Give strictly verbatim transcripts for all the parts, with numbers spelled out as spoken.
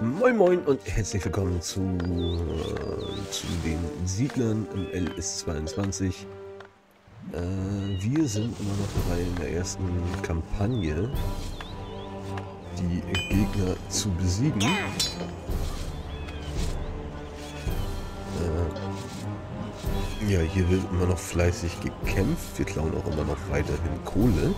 Moin Moin und herzlich willkommen zu, äh, zu den Siedlern im L S zweiundzwanzig. Äh, wir sind immer noch dabei in der ersten Kampagne, die Gegner zu besiegen. Äh, ja, hier wird immer noch fleißig gekämpft. Wir klauen auch immer noch weiterhin Kohle.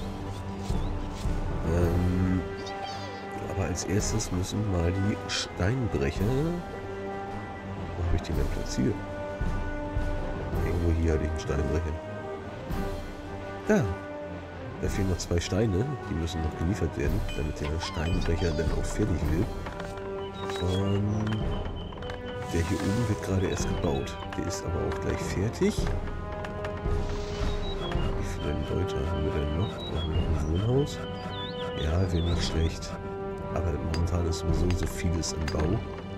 Ähm, aber als erstes müssen mal die Steinbrecher... Wo habe ich den denn platziert? Irgendwo hier hatte ich einen Steinbrecher. Da! Da fehlen noch zwei Steine. Die müssen noch geliefert werden, damit der Steinbrecher dann auch fertig wird. Und der hier oben wird gerade erst gebaut. Der ist aber auch gleich fertig. Wie viele Leute haben wir denn noch? Brauchen wir noch ein Wohnhaus? Ja, wäre nicht schlecht. Aber momentan ist sowieso so vieles im Bau,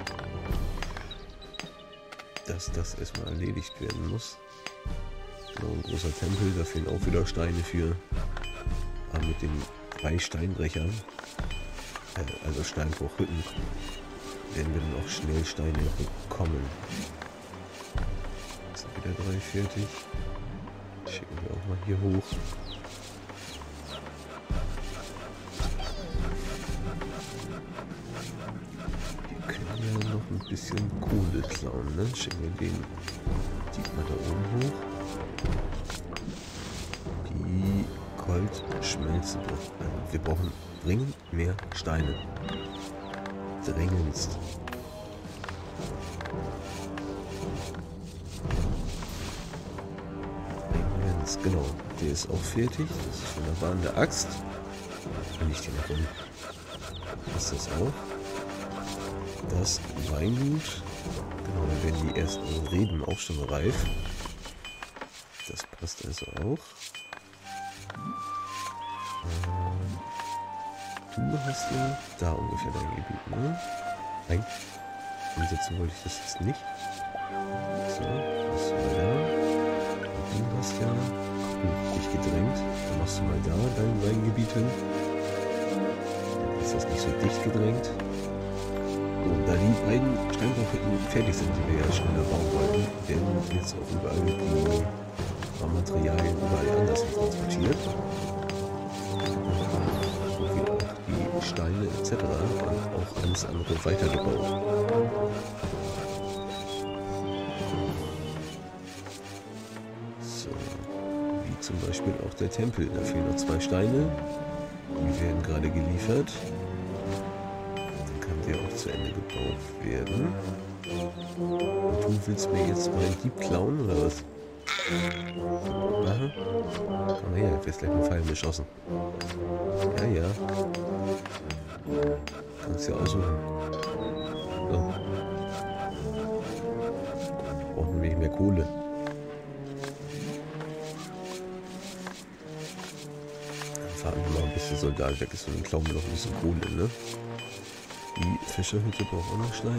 dass das erstmal erledigt werden muss. Genau, ein großer Tempel, da fehlen auch wieder Steine für. Aber mit den drei Steinbrechern, äh, also Steinbruchhütten, werden wir dann auch schnell Steine bekommen. Jetzt sind wieder drei fertig. Schicken wir auch mal hier hoch. Noch ein bisschen Kohle klauen, ne? Schicken wir den Dieb mal da oben hoch. Die Goldschmelze braucht. Also wir brauchen dringend mehr Steine. Dringendst. Dringendst, genau. Der ist auch fertig. Das ist wunderbar an der Axt. Wenn ich den rum. Ist das auch? Das Weingut. Genau, dann werden die ersten Reben auch schon reif. Das passt also auch. Ähm, du hast ja da ungefähr dein Gebiet, ne? Nein. Umsetzen wollte ich das jetzt nicht. So, was mal da. Und du hast ja gut, dich gedrängt. Dann machst du mal da dein Weingebiet hin. Dann ist das nicht so dicht gedrängt. Und da die beiden Steinbruchhütten fertig sind, die wir ja schneller bauen wollten, werden jetzt auch überall die Materialien überall anders transportiert. Sowie auch die Steine et cetera und auch alles andere weitergebaut. So, wie zum Beispiel auch der Tempel. Da fehlen noch zwei Steine. Die werden gerade geliefert. Der auch zu Ende gebaut werden. Und du willst mir jetzt meinen Dieb klauen, oder was? Aha. Komm mal her, du wirst gleich mit Pfeilen beschossen. Ja, ja. Kannst ja aussuchen. So. Brauchen nämlich mehr Kohle. Dann fahren wir mal, bis der Soldat weg ist und dann klauen wir noch ein bisschen Kohle, ne? Die Fischerhütte braucht auch noch Steine.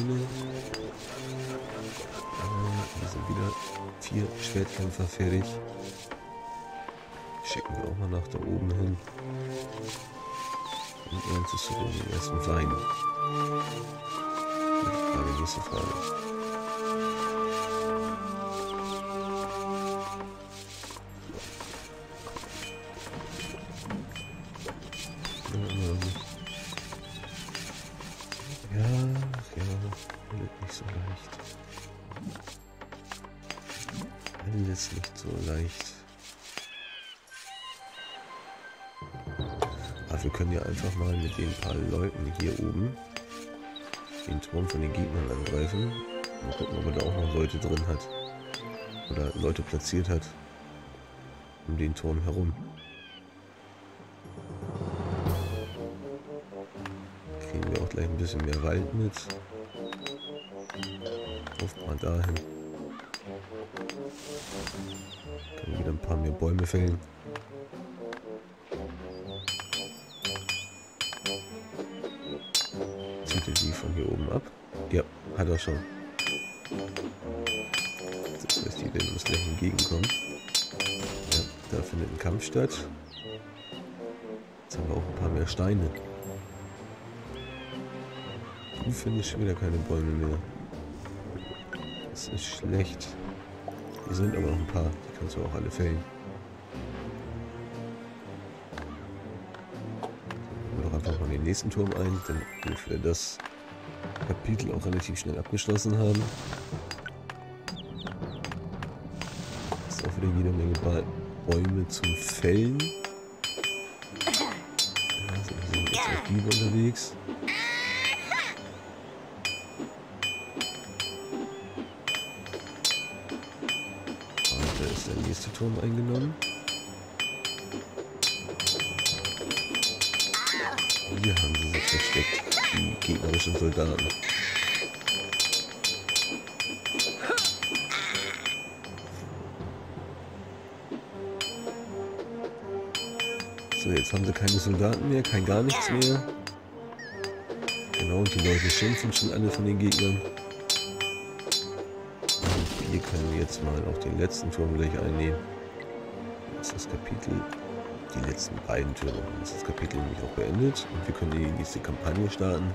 Äh, hier sind wieder vier Schwertkämpfer fertig. Schicken wir auch mal nach da oben hin. Und erntest du den ersten Wein? Gute Frage, nächste Frage. Alles nicht so leicht. Aber wir können ja einfach mal mit den paar Leuten hier oben den Turm von den Gegnern angreifen. Mal gucken, ob er da auch noch Leute drin hat. Oder Leute platziert hat. Um den Turm herum. Kriegen wir auch gleich ein bisschen mehr Wald mit. Auf mal dahin. Können wieder ein paar mehr Bäume fällen. Zieht er die von hier oben ab? Ja, hat er schon. Das heißt, die werden uns gleich entgegenkommen. Ja, da findet ein Kampf statt. Jetzt haben wir auch ein paar mehr Steine. du findest schon wieder keine Bäume mehr. Das ist schlecht. Hier sind aber noch ein paar. Die kannst du auch alle fällen. Gehen wir doch einfach mal den nächsten Turm ein, damit wir das Kapitel auch relativ schnell abgeschlossen haben. Ist auch wieder jede Menge ba Bäume zum Fällen. Also wir sind jetzt auf Biber unterwegs. Und da ist der nächste Turm eingenommen. Hier haben sie sich versteckt, die gegnerischen Soldaten. So, jetzt haben sie keine Soldaten mehr, kein gar nichts mehr. Genau, und die Leute schimpfen schon alle von den Gegnern. Und hier können wir jetzt mal auch den letzten Turm gleich einnehmen. Das ist das Kapitel. Die letzten beiden Türme. Dann ist das Kapitel nämlich auch beendet und wir können die nächste Kampagne starten.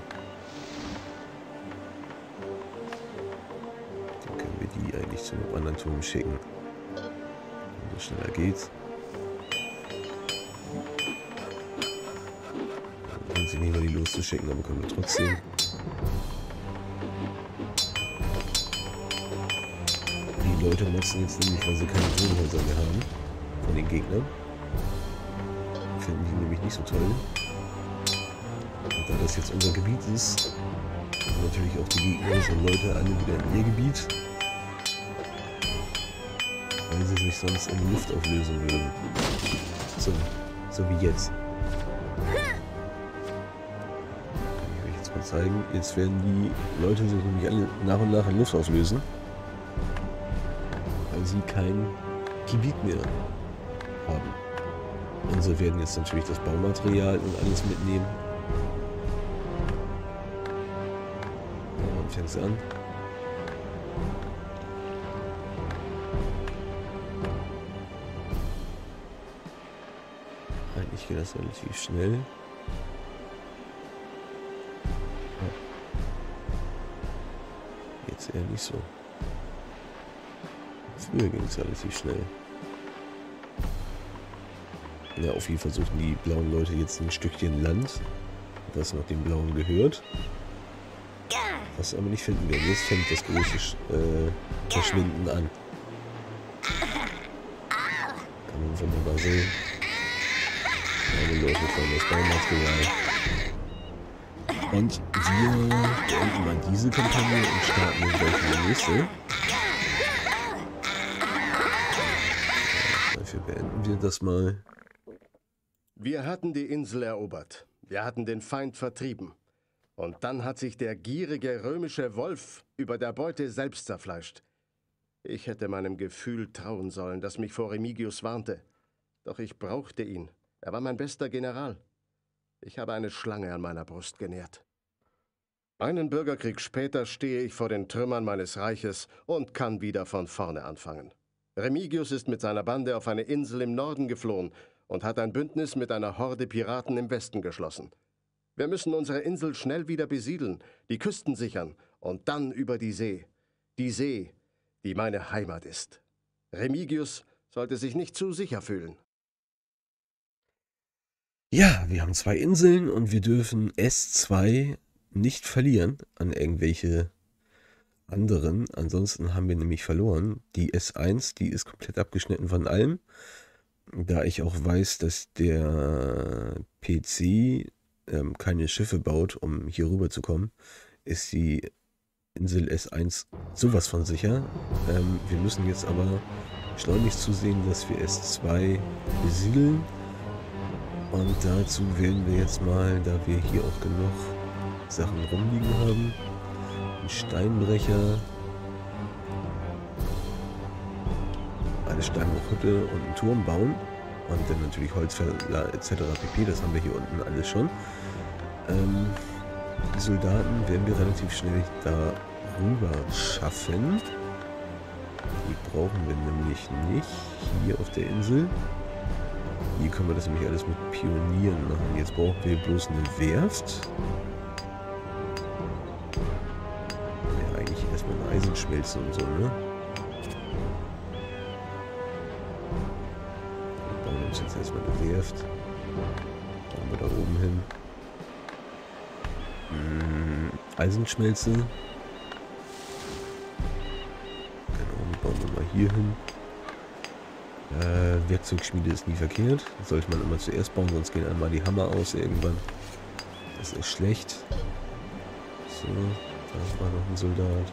Dann können wir die eigentlich zu einem anderen Turm schicken. Und so schneller geht's. Dann können sie nicht mal die loszuschicken, aber können wir trotzdem. Die Leute motzen jetzt nämlich, weil sie keine Wohnhäuser mehr haben von den Gegnern. Finden die nämlich nicht so toll. Und da das jetzt unser Gebiet ist, haben natürlich auch die gegnerischen Leute alle wieder in ihr Gebiet, weil sie sich sonst in die Luft auflösen würden. So, so wie jetzt. Kann ich euch jetzt mal zeigen. Jetzt werden die Leute sich nämlich alle nach und nach in Luft auflösen, weil sie kein Gebiet mehr haben. Und so werden jetzt natürlich das Baumaterial und alles mitnehmen. Ja, dann fängt es an. Eigentlich geht das relativ schnell. Ja. Jetzt eher nicht so. Früher ging es relativ schnell. Ja, auf jeden Fall versuchen die blauen Leute jetzt ein Stückchen Land, das noch den Blauen gehört. Was sie aber nicht finden werden. Jetzt fängt das große äh, Verschwinden an. Kann man wunderbar sehen. Alle Leute von das Baumaterial. Und wir beenden mal diese Kampagne und starten dann gleich die nächste. Dafür beenden wir das mal. Wir hatten die Insel erobert. Wir hatten den Feind vertrieben. Und dann hat sich der gierige römische Wolf über der Beute selbst zerfleischt. Ich hätte meinem Gefühl trauen sollen, das mich vor Remigius warnte. Doch ich brauchte ihn. Er war mein bester General. Ich habe eine Schlange an meiner Brust genährt. Einen Bürgerkrieg später stehe ich vor den Trümmern meines Reiches und kann wieder von vorne anfangen. Remigius ist mit seiner Bande auf eine Insel im Norden geflohen und hat ein Bündnis mit einer Horde Piraten im Westen geschlossen. Wir müssen unsere Insel schnell wieder besiedeln, die Küsten sichern und dann über die See. Die See, die meine Heimat ist. Remigius sollte sich nicht zu sicher fühlen. Ja, wir haben zwei Inseln und wir dürfen S zwei nicht verlieren an irgendwelche anderen. Ansonsten haben wir nämlich verloren. Die S eins, die ist komplett abgeschnitten von allem. Da ich auch weiß, dass der P C ähm, keine Schiffe baut, um hier rüber zu kommen, ist die Insel S eins sowas von sicher. Ähm, wir müssen jetzt aber schleunigst zusehen, dass wir S zwei besiedeln. Und dazu wählen wir jetzt mal, da wir hier auch genug Sachen rumliegen haben, einen Steinbrecher, eine Steinbruchhütte und einen Turm bauen. Und dann natürlich Holzfäller et cetera pp. Das haben wir hier unten alles schon. Ähm, die Soldaten werden wir relativ schnell da rüber schaffen. Die brauchen wir nämlich nicht hier auf der Insel. Hier können wir das nämlich alles mit Pionieren machen. Jetzt brauchen wir bloß eine Werft. Eisenschmelze und so, ne? Wir bauen uns jetzt erstmal eine Werft. Bauen wir da oben hin. Hm, Eisenschmelze. Genau, bauen wir mal hier hin. Äh, Werkzeugschmiede ist nie verkehrt. Sollte man immer zuerst bauen, sonst gehen einmal die Hammer aus irgendwann. Das ist schlecht. So, da war noch ein Soldat.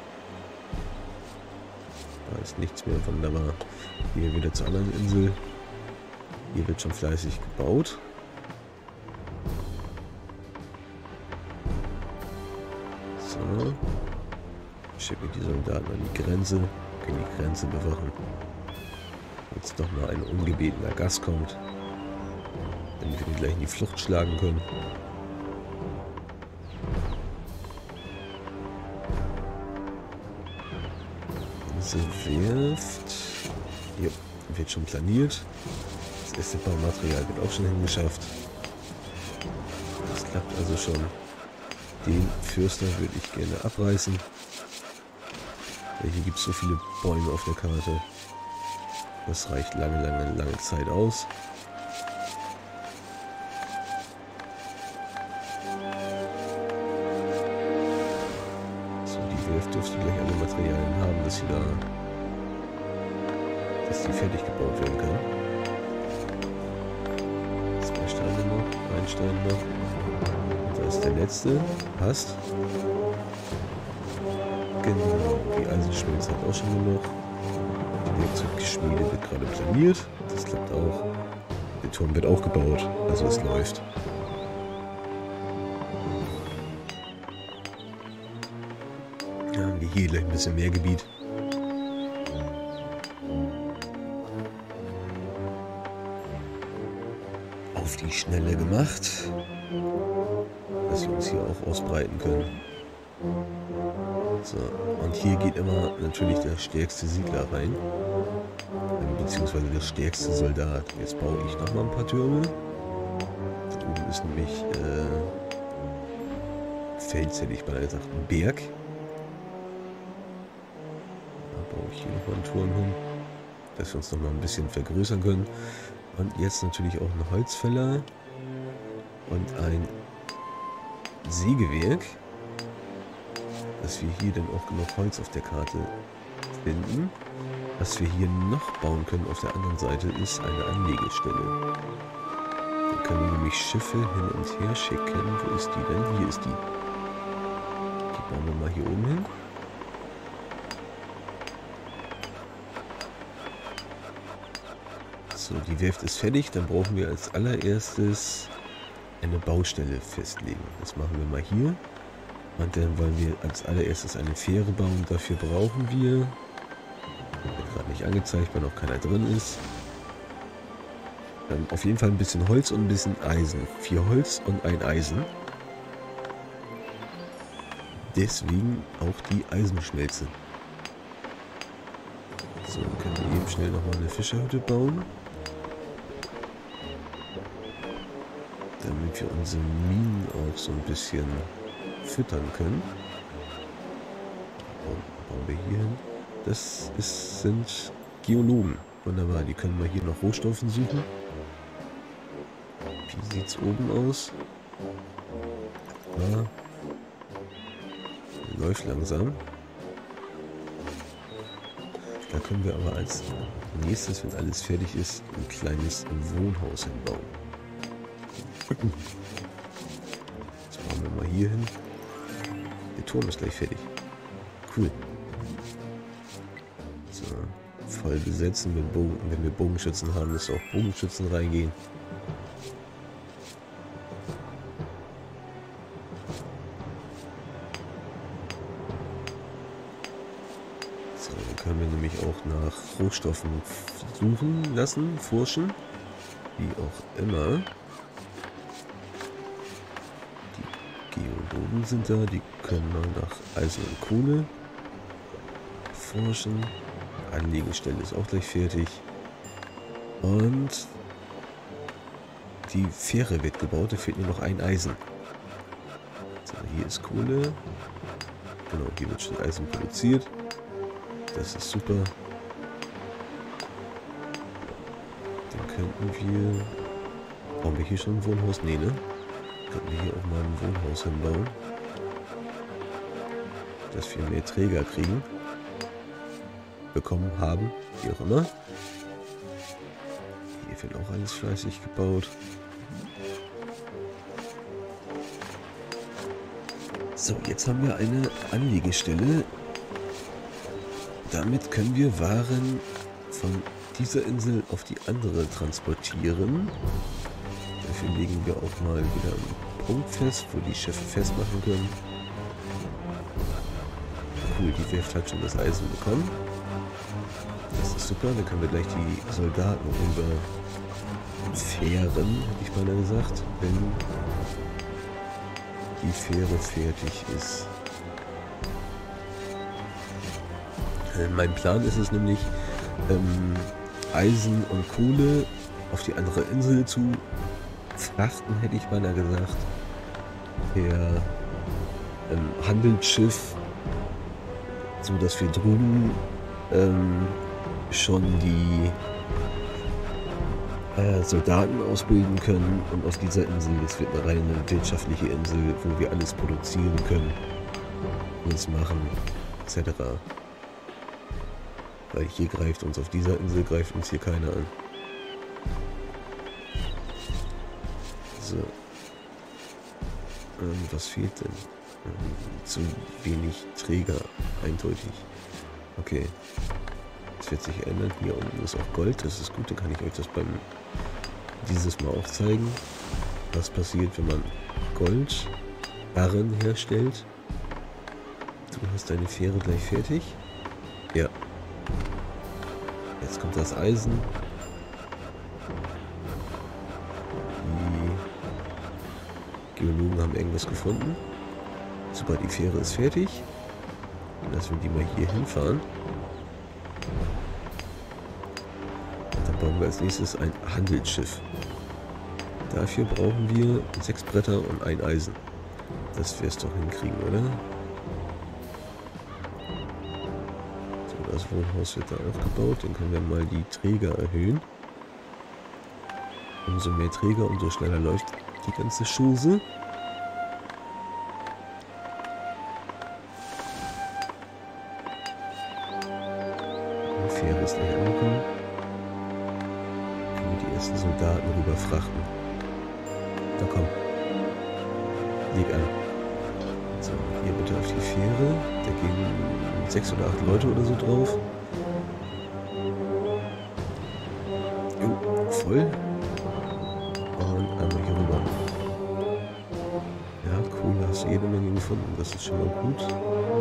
Da ist nichts mehr, wunderbar. Hier wieder zur anderen Insel. Hier wird schon fleißig gebaut. So. Schicke die Soldaten an die Grenze. Können die Grenze bewachen. Jetzt doch mal ein ungebetener Gast kommt. Damit wir ihn gleich in die Flucht schlagen können. Diese Werft. Jo, wird schon planiert. Das erste Baumaterial wird auch schon hingeschafft. Das klappt also schon. Den Fürster würde ich gerne abreißen. Weil hier gibt es so viele Bäume auf der Karte. Das reicht lange, lange, lange Zeit aus. So, die Werft dürfte gleich alle Materialien haben, dass sie da, dass die fertig gebaut werden kann. Zwei Steine noch, ein Stein noch. Und da ist der letzte. Passt. Genau, die Eisenschmelze hat auch schon genug. Die Werkzeugschmiede wird gerade planiert. Das klappt auch. Der Turm wird auch gebaut. Also es läuft. Ja, haben wir hier gleich ein bisschen mehr Gebiet. Auf die Schnelle gemacht. Dass wir uns hier auch ausbreiten können. So, und hier geht immer natürlich der stärkste Siedler rein. Beziehungsweise der stärkste Soldat. Jetzt baue ich nochmal ein paar Türme. Da oben ist nämlich äh, Fels, hätte ich beinahe gesagt, ein Berg. Da baue ich hier nochmal einen Turm hin, dass wir uns nochmal ein bisschen vergrößern können. Und jetzt natürlich auch ein Holzfäller und ein Sägewerk, dass wir hier dann auch genug Holz auf der Karte finden. Was wir hier noch bauen können auf der anderen Seite ist eine Anlegestelle. Dann können wir nämlich Schiffe hin und her schicken. Wo ist die denn? Hier ist die. Die bauen wir mal hier oben hin. So, die Werft ist fertig. Dann brauchen wir als allererstes eine Baustelle festlegen. Das machen wir mal hier. Und dann wollen wir als allererstes eine Fähre bauen. Dafür brauchen wir, wird gerade nicht angezeigt, weil noch keiner drin ist, ähm, auf jeden Fall ein bisschen Holz und ein bisschen Eisen. Vier Holz und ein Eisen. Deswegen auch die Eisenschmelze. So, dann können wir eben schnell nochmal eine Fischerhütte bauen. Damit wir unsere Minen auch so ein bisschen füttern können. Und bauen wir hier hin. Das ist, sind Geologen. Wunderbar, die können wir hier nach Rohstoffen suchen. Wie sieht es oben aus? Ja. Läuft langsam. Da können wir aber als nächstes, wenn alles fertig ist, ein kleines Wohnhaus hinbauen. Das bauen wir mal hier hin. Der Turm ist gleich fertig. Cool. So, voll besetzen. Wenn, Bogen, wenn wir Bogenschützen haben, müssen auch Bogenschützen reingehen. So, dann können wir nämlich auch nach Rohstoffen suchen lassen, forschen. Wie auch immer. Geologen sind da, die können mal nach Eisen und Kohle forschen. Anlegestelle ist auch gleich fertig. Und die Fähre wird gebaut, da fehlt nur noch ein Eisen. So, hier ist Kohle. Genau, hier wird schon Eisen produziert. Das ist super. Dann könnten wir... Brauchen wir hier schon ein Wohnhaus? Nee, ne? Könnten wir hier auch mal ein Wohnhaus hinbauen. Dass wir mehr Träger kriegen. Bekommen haben, wie auch immer. Hier wird auch alles fleißig gebaut. So, jetzt haben wir eine Anlegestelle. Damit können wir Waren von dieser Insel auf die andere transportieren. Dafür legen wir auch mal wieder einen Punkt fest, wo die Schiffe festmachen können. Cool, die Werft hat schon das Eisen bekommen. Das ist super, dann können wir gleich die Soldaten rüber fähren, hätte ich beinahe gesagt, wenn die Fähre fertig ist. Äh, mein Plan ist es nämlich, ähm, Eisen und Kohle auf die andere Insel zu frachten, hätte ich beinahe gesagt. Per ähm, Handelsschiff, so dass wir drüben ähm, schon die äh, Soldaten ausbilden können und auf dieser Insel, das wird eine reine wirtschaftliche Insel, wo wir alles produzieren können, uns machen, et cetera. Weil hier greift uns, auf dieser Insel greift uns hier keiner an. So. Ähm, was fehlt denn? Ähm, zu wenig Träger, eindeutig. Okay. Das wird sich ändern. Hier unten ist auch Gold, das ist gut, dann kann ich euch das beim dieses Mal auch zeigen. Was passiert, wenn man Goldbarren herstellt. Du hast deine Fähre gleich fertig. Ja. Jetzt kommt das Eisen. Die Geologen haben irgendwas gefunden. Super, die Fähre ist fertig. Lassen wir die mal hier hinfahren. Und dann bauen wir als nächstes ein Handelsschiff. Dafür brauchen wir sechs Bretter und ein Eisen. Das wir es doch hinkriegen, oder? So, das Wohnhaus wird da auch gebaut. Dann können wir mal die Träger erhöhen. Umso mehr Träger, umso schneller läuft die ganze Chose. Die Fähre ist gleich angekommen. Können wir die ersten Soldaten rüber frachten. Da komm. Leg an. So, hier bitte auf die Fähre. Da gehen sechs oder acht Leute oder so drauf. Jo, voll. Und einmal hier rüber. Ja, cool, hast du jede Menge gefunden. Das ist schon mal gut.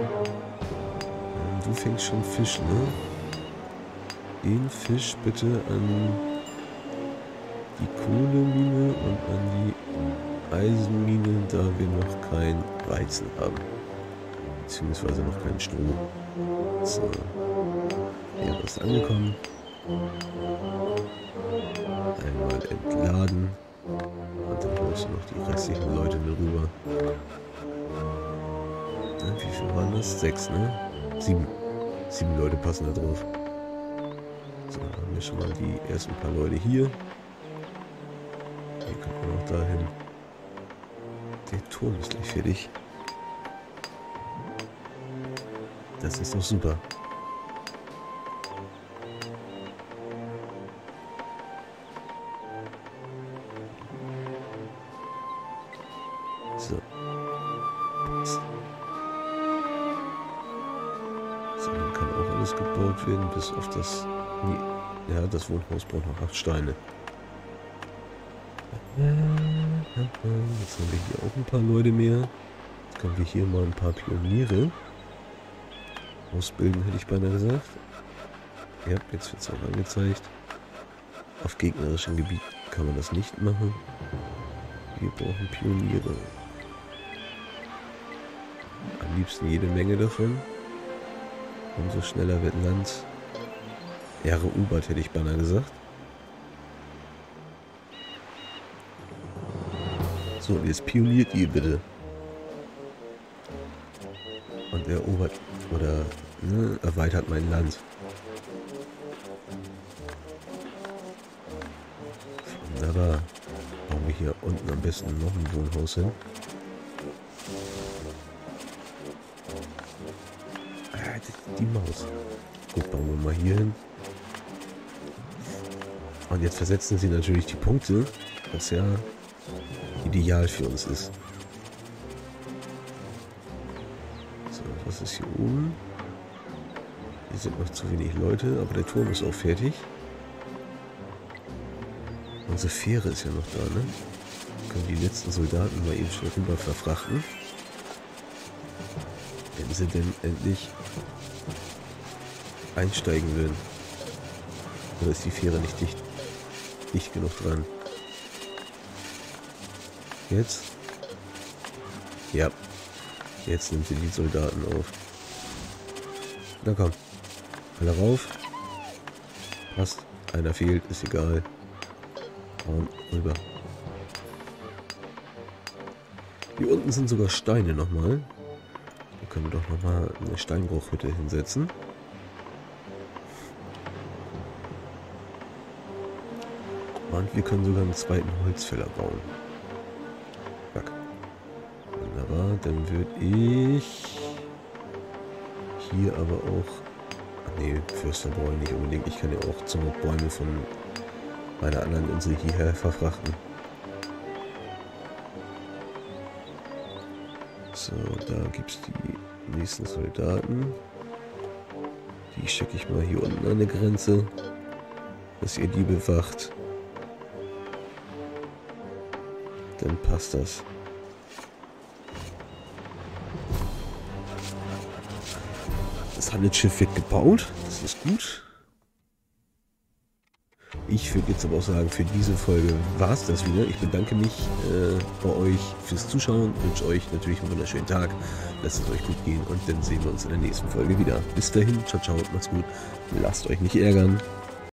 Du fängst schon Fisch, ne? Den Fisch bitte an die Kohlemine und an die Eisenmine, da wir noch kein Weizen haben. Beziehungsweise noch keinen Strom. So. Er ist angekommen. Einmal entladen. Und dann holst du noch die restlichen Leute mit rüber. Na, wie viel waren das? Sechs, ne? Sieben. Sieben Leute passen da drauf. So, dann haben wir schon mal die ersten paar Leute hier. Hier kommt man noch dahin. Der Turm ist gleich fertig. Das ist doch super. So. So, dann kann auch alles gebaut werden, bis auf das... Nee, ja, das Wohnhaus braucht noch acht Steine. Jetzt haben wir hier auch ein paar Leute mehr. Jetzt können wir hier mal ein paar Pioniere ausbilden, hätte ich beinahe gesagt. Ja, jetzt wird es auch angezeigt. Auf gegnerischem Gebiet kann man das nicht machen. Wir brauchen Pioniere. Am liebsten jede Menge davon. Umso schneller wird Land. Eroberert, hätte ich beinahe gesagt. So, jetzt pioniert ihr bitte. Und erobert oder ne, erweitert mein Land. Wunderbar. Bauen wir hier unten am besten noch ein Wohnhaus hin. Ah, die Maus. Gut, bauen wir mal hier hin. Und jetzt versetzen sie natürlich die Punkte, was ja ideal für uns ist. So, was ist hier oben? Hier sind noch zu wenig Leute, aber der Turm ist auch fertig. Unsere Fähre ist ja noch da, ne? Können die letzten Soldaten mal eben schnell rüber verfrachten. Wenn sie denn endlich einsteigen würden. Oder ist die Fähre nicht dicht, dicht genug dran? Jetzt? Ja. Jetzt nimmt sie die Soldaten auf. Na komm. Alle rauf. Passt. Einer fehlt, ist egal. Und rüber. Hier unten sind sogar Steine nochmal. Da können wir doch nochmal eine Steinbruchhütte hinsetzen. Und wir können sogar einen zweiten Holzfäller bauen. Zack. Wunderbar, dann würde ich hier aber auch... Ach nee, Förster brauche ich nicht unbedingt. Ich kann ja auch zur Not Bäume von meiner anderen Insel hierher verfrachten. So, da gibt es die nächsten Soldaten. Die schicke ich mal hier unten an der Grenze, dass ihr die bewacht. Dann passt das. Das Handelsschiff wird gebaut. Das ist gut. Ich würde jetzt aber auch sagen, für diese Folge war es das wieder. Ich bedanke mich äh, bei euch fürs Zuschauen. Wünsche euch natürlich einen wunderschönen Tag. Lasst es euch gut gehen und dann sehen wir uns in der nächsten Folge wieder. Bis dahin, ciao, ciao, macht's gut. Lasst euch nicht ärgern.